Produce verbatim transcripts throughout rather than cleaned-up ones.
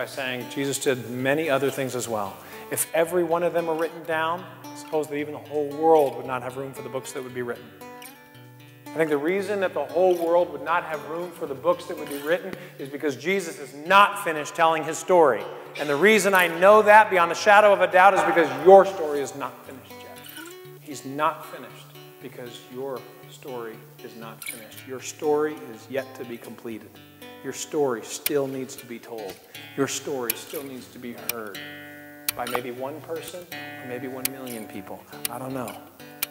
saying Jesus did many other things as well. If every one of them were written down, suppose that even the whole world would not have room for the books that would be written. I think the reason that the whole world would not have room for the books that would be written is because Jesus is not finished telling his story. And the reason I know that beyond the shadow of a doubt is because your story is not finished yet. He's not finished because your story is not finished. Your story is yet to be completed. Your story still needs to be told. Your story still needs to be heard by maybe one person or maybe one million people. I don't know.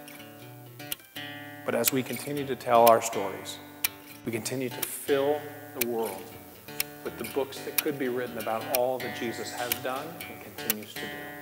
But as we continue to tell our stories, we continue to fill the world with the books that could be written about all that Jesus has done and continues to do.